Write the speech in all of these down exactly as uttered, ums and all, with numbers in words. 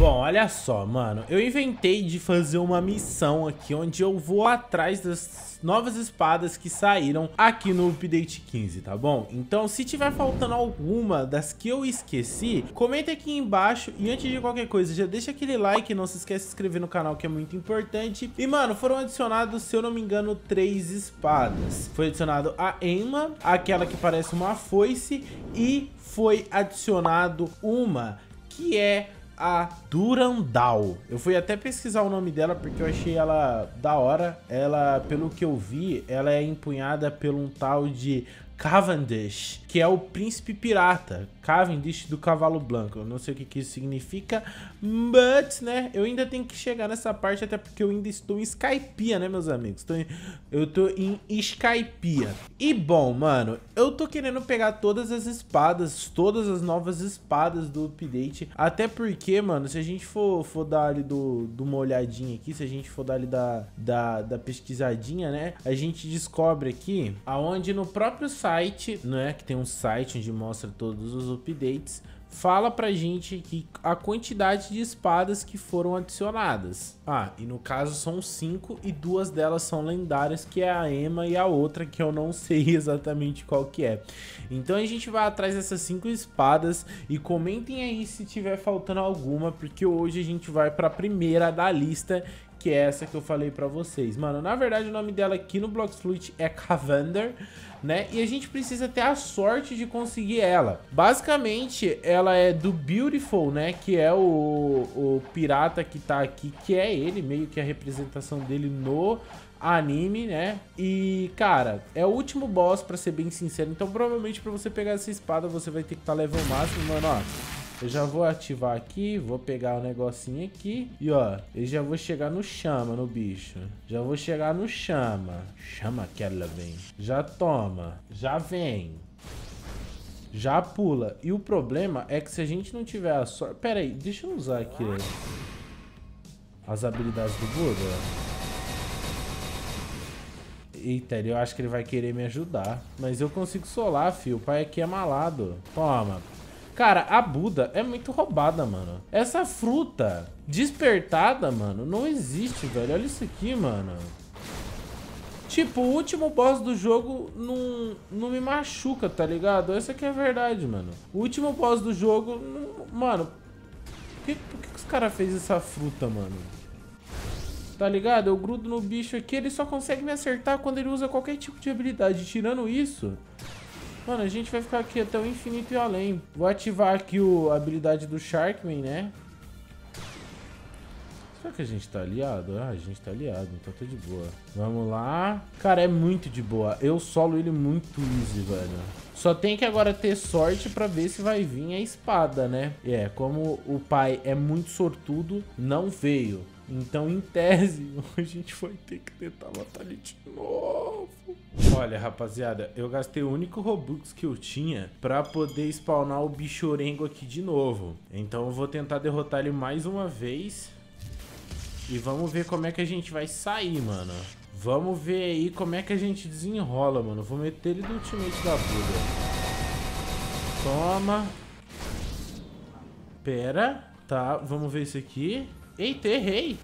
Bom, olha só, mano, eu inventei de fazer uma missão aqui onde eu vou atrás das novas espadas que saíram aqui no update quinze, tá bom? Então, se tiver faltando alguma das que eu esqueci, comenta aqui embaixo e antes de qualquer coisa, já deixa aquele like, não se esquece de se inscrever no canal que é muito importante. E, mano, foram adicionados, se eu não me engano, três espadas. Foi adicionado a Emma, aquela que parece uma foice, e foi adicionado uma que é a Durandal. Eu fui até pesquisar o nome dela porque eu achei ela da hora. Ela, pelo que eu vi, ela é empunhada por um tal de Cavendish, que é o príncipe pirata. Cavendish do cavalo branco. Eu não sei o que, que isso significa, but, né, eu ainda tenho que chegar nessa parte, até porque eu ainda estou em Skypiea, né, meus amigos? Tô em, eu tô em Skypiea. E, bom, mano, eu tô querendo pegar todas as espadas, todas as novas espadas do update, até porque, mano, se a gente for, for dar ali do, do uma olhadinha aqui, se a gente for dar ali da, da, da pesquisadinha, né, a gente descobre aqui, aonde no próprio site, né, que tem um site onde mostra todos os updates, fala pra gente que a quantidade de espadas que foram adicionadas. Ah, e no caso são cinco e duas delas são lendárias, que é a Emma e a outra que eu não sei exatamente qual que é. Então a gente vai atrás dessas cinco espadas e comentem aí se tiver faltando alguma, porque hoje a gente vai pra primeira da lista, que é essa que eu falei pra vocês. Mano, na verdade o nome dela aqui no Bloxfruit é Cavander, né? E a gente precisa ter a sorte de conseguir ela. Basicamente, ela é do Beautiful, né? Que é o, o pirata que tá aqui, que é ele, meio que a representação dele no anime, né? E, cara, é o último boss, pra ser bem sincero. Então, provavelmente, pra você pegar essa espada, você vai ter que estar level máximo, mano, ó. Eu já vou ativar aqui, vou pegar o negocinho aqui e, ó, eu já vou chegar no chama, no bicho. Já vou chegar no chama. Chama que ela vem. Já toma. Já vem. Já pula. E o problema é que se a gente não tiver a sorte... Pera aí, deixa eu usar aqui as habilidades do Buda. Eita, eu acho que ele vai querer me ajudar. Mas eu consigo solar, filho. O pai aqui é malado. Toma. Cara, a Buda é muito roubada, mano. Essa fruta despertada, mano, não existe, velho. Olha isso aqui, mano. Tipo, o último boss do jogo não, não me machuca, tá ligado? Essa aqui é a verdade, mano. O último boss do jogo... Não, mano, por que, por que os caras fez essa fruta, mano? Tá ligado? Eu grudo no bicho aqui, ele só consegue me acertar quando ele usa qualquer tipo de habilidade. Tirando isso... Mano, a gente vai ficar aqui até o infinito e além. Vou ativar aqui o, a habilidade do Sharkman, né? Será que a gente tá aliado? Ah, a gente tá aliado, então tá de boa. Vamos lá. Cara, é muito de boa. Eu solo ele muito easy, velho. Só tem que agora ter sorte pra ver se vai vir a espada, né? É, como o pai é muito sortudo, não veio. Então, em tese, a gente vai ter que tentar matar ele de novo. Olha, rapaziada, eu gastei o único Robux que eu tinha pra poder spawnar o bichorengo aqui de novo. Então eu vou tentar derrotar ele mais uma vez. E vamos ver como é que a gente vai sair, mano. Vamos ver aí como é que a gente desenrola, mano. Vou meter ele no ultimate da Buda. Toma. Pera. Tá, vamos ver isso aqui. Eita, errei.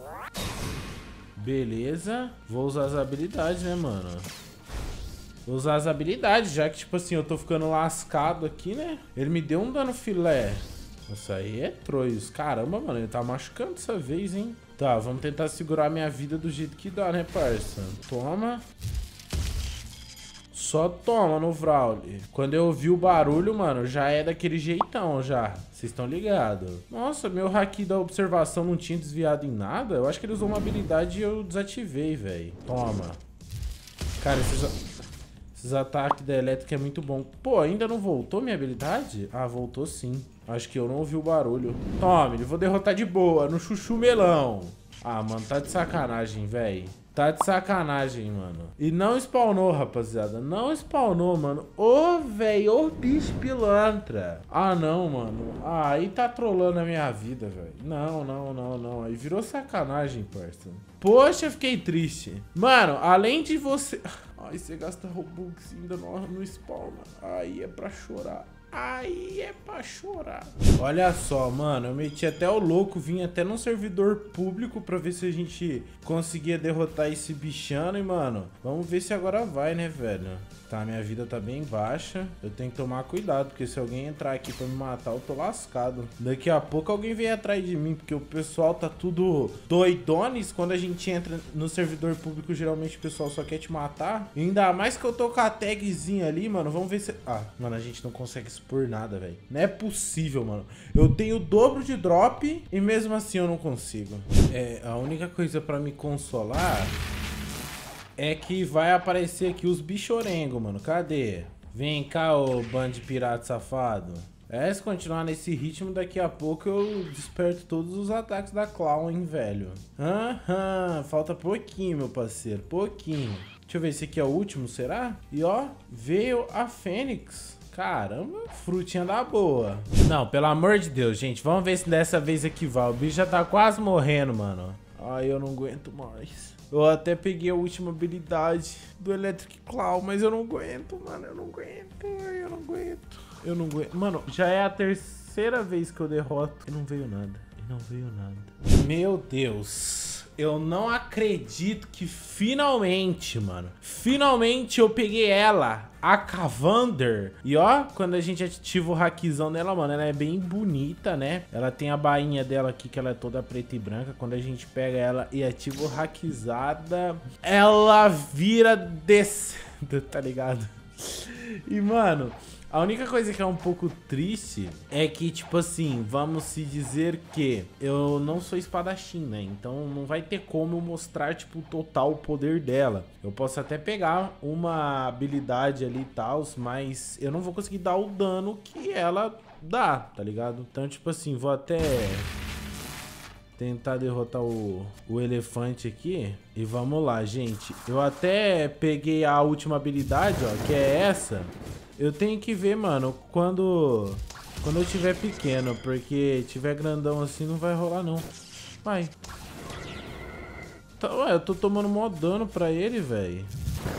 Beleza. Vou usar as habilidades, né, mano? Vou usar as habilidades, já que, tipo assim, eu tô ficando lascado aqui, né? Ele me deu um dano filé. Isso aí é troios. Caramba, mano, ele tá machucando dessa vez, hein? Tá, vamos tentar segurar minha vida do jeito que dá, né, parça? Toma. Só toma no Vrauli. Quando eu ouvi o barulho, mano, já é daquele jeitão, já. Vocês estão ligados? Nossa, meu haki da observação não tinha desviado em nada. Eu acho que ele usou uma habilidade e eu desativei, velho. Toma. Cara, esses, esses ataques da elétrica é muito bom. Pô, ainda não voltou minha habilidade? Ah, voltou sim. Acho que eu não ouvi o barulho. Tome, eu vou derrotar de boa, no chuchu melão. Ah, mano, tá de sacanagem, velho. Tá de sacanagem, mano. E não spawnou, rapaziada. Não spawnou, mano. Ô, velho. Ô, bicho pilantra. Ah, não, mano. Ah, aí tá trolando a minha vida, velho. Não, não, não, não. Aí virou sacanagem, parça. Poxa, fiquei triste. Mano, além de você... Ai, você gasta Robux ainda no, no spawn. Aí é pra chorar. aí é pra chorar. Olha só, mano, eu meti até o louco, vim até num servidor público pra ver se a gente conseguia derrotar esse bichano. E, mano, vamos ver se agora vai, né, velho? Tá, minha vida tá bem baixa. Eu tenho que tomar cuidado, porque se alguém entrar aqui pra me matar, eu tô lascado. Daqui a pouco alguém vem atrás de mim, porque o pessoal tá tudo doidones. Quando a gente entra no servidor público, geralmente o pessoal só quer te matar. E ainda mais que eu tô com a tagzinha ali, mano. Vamos ver se... Ah, mano, a gente não consegue isso por nada, velho. Não é possível, mano. Eu tenho o dobro de drop e mesmo assim eu não consigo. É, a única coisa pra me consolar... é que vai aparecer aqui os bichorengo, mano. Cadê? Vem cá, ô bando de pirata safado. É, se continuar nesse ritmo, daqui a pouco eu desperto todos os ataques da Clown, hein, velho. Aham, falta pouquinho, meu parceiro. Pouquinho. Deixa eu ver, esse aqui é o último, será? E ó, veio a Fênix. Caramba, frutinha da boa. Não, pelo amor de Deus, gente. Vamos ver se dessa vez aqui vai. O bicho já tá quase morrendo, mano. Ai, eu não aguento mais. Eu até peguei a última habilidade do Electric Claw, mas eu não aguento, mano. Eu não aguento, eu não aguento. Eu não aguento. Mano, já é a terceira vez que eu derroto. E não veio nada. E não veio nada. Meu Deus. Eu não acredito que finalmente, mano. Finalmente eu peguei ela. A Cavander. E ó, quando a gente ativa o hackzão dela, mano, ela é bem bonita, né? Ela tem a bainha dela aqui, que ela é toda preta e branca. Quando a gente pega ela e ativa o hackzada, ela vira descendo, tá ligado? E, mano... a única coisa que é um pouco triste é que, tipo assim, vamos se dizer que eu não sou espadachim, né? Então não vai ter como eu mostrar, tipo, o total poder dela. Eu posso até pegar uma habilidade ali e tal, mas eu não vou conseguir dar o dano que ela dá, tá ligado? Então, tipo assim, vou até tentar derrotar o, o elefante aqui. E vamos lá, gente. Eu até peguei a última habilidade, ó, que é essa. Eu tenho que ver, mano, quando quando eu tiver pequeno, porque tiver grandão assim não vai rolar não. Vai. Tá, ué, eu tô tomando mó dano pra ele, velho.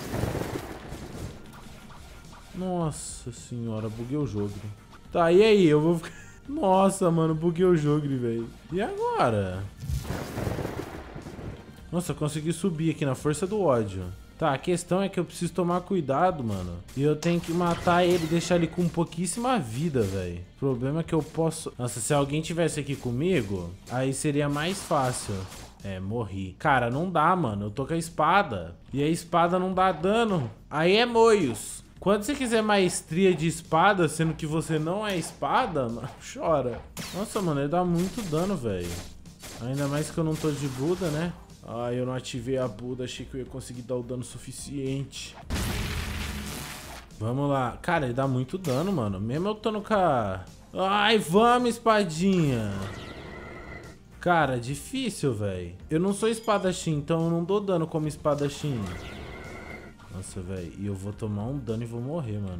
Nossa senhora, buguei o jogo. Tá, e aí? Eu vou ficar... Nossa, mano, buguei o jogo, velho. E agora? Nossa, eu consegui subir aqui na força do ódio. Tá, a questão é que eu preciso tomar cuidado, mano. E eu tenho que matar ele e deixar ele com pouquíssima vida, velho. O problema é que eu posso... Nossa, se alguém tivesse aqui comigo, aí seria mais fácil. É, morri. Cara, não dá, mano. Eu tô com a espada. E a espada não dá dano. Aí é moios. Quando você quiser maestria de espada, sendo que você não é espada, mano, chora. Nossa, mano, ele dá muito dano, velho. Ainda mais que eu não tô de Buda, né? Ai, eu não ativei a Buda, achei que eu ia conseguir dar o dano suficiente. Vamos lá. Cara, ele dá muito dano, mano. Mesmo eu tô no ca... Ai, vamos, espadinha. Cara, difícil, velho. Eu não sou espadachim, então eu não dou dano como espadachim. Nossa, velho. E eu vou tomar um dano e vou morrer, mano.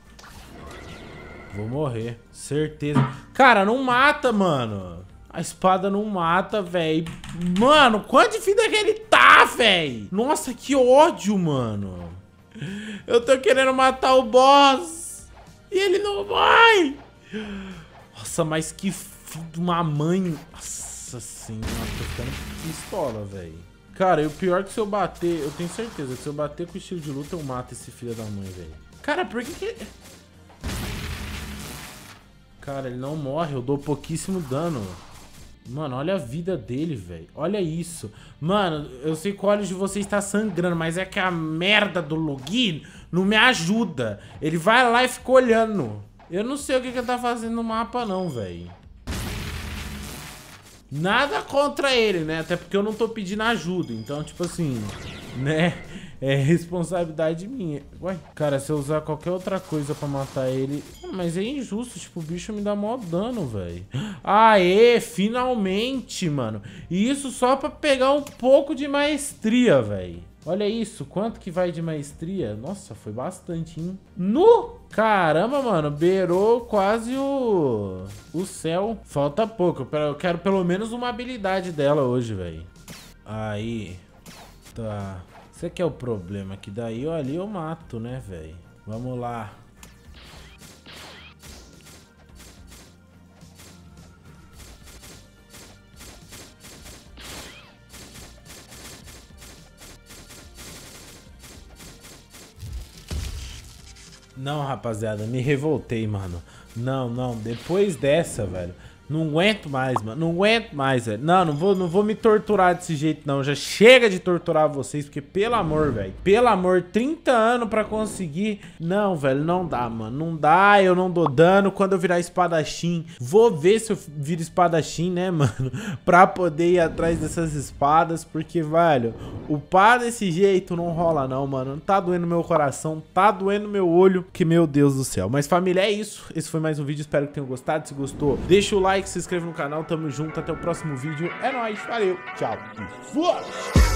Vou morrer. Certeza. Cara, não mata, mano. A espada não mata, velho. Mano, quanto de vida que ele tá, velho? Nossa, que ódio, mano. Eu tô querendo matar o boss. E ele não vai. Nossa, mas que filho de uma mãe. Nossa senhora, tô ficando pistola, velho. Cara, e o pior é que se eu bater... Eu tenho certeza que se eu bater com o estilo de luta, eu mato esse filho da mãe, velho. Cara, por que que... Cara, ele não morre. Eu dou pouquíssimo dano. Mano, olha a vida dele, velho. Olha isso. Mano, eu sei que o olho de vocês está sangrando, mas é que a merda do login não me ajuda. Ele vai lá e fica olhando. Eu não sei o que, que ele tá fazendo no mapa, não, velho. Nada contra ele, né? Até porque eu não tô pedindo ajuda. Então, tipo assim, né? É responsabilidade minha. Ué, cara, se eu usar qualquer outra coisa pra matar ele... Mas é injusto, tipo, o bicho me dá maior dano, velho. Aê, finalmente, mano. E isso só pra pegar um pouco de maestria, velho. Olha isso, quanto que vai de maestria? Nossa, foi bastante, hein? No! Caramba, mano, beirou quase o... o céu. Falta pouco, eu quero pelo menos uma habilidade dela hoje, velho. Aí. Tá... Esse aqui é o problema, que daí eu ali eu mato, né, velho? Vamos lá. Não, rapaziada, me revoltei, mano. Não, não, depois dessa, velho, não aguento mais, mano. Não aguento mais, velho. Não, não vou, não vou me torturar desse jeito, não. Já chega de torturar vocês, porque, pelo amor, velho. Pelo amor, trinta anos pra conseguir. Não, velho, não dá, mano. Não dá, eu não dou dano. Quando eu virar espadachim, vou ver se eu viro espadachim, né, mano? Pra poder ir atrás dessas espadas, porque, velho, upar desse jeito não rola, não, mano. Tá doendo meu coração, tá doendo meu olho. Que, meu Deus do céu. Mas, família, é isso. Esse foi mais um vídeo. Espero que tenham gostado. Se gostou, deixa o like. Se inscreva no canal, tamo junto, até o próximo vídeo, é nóis, valeu, tchau e fui!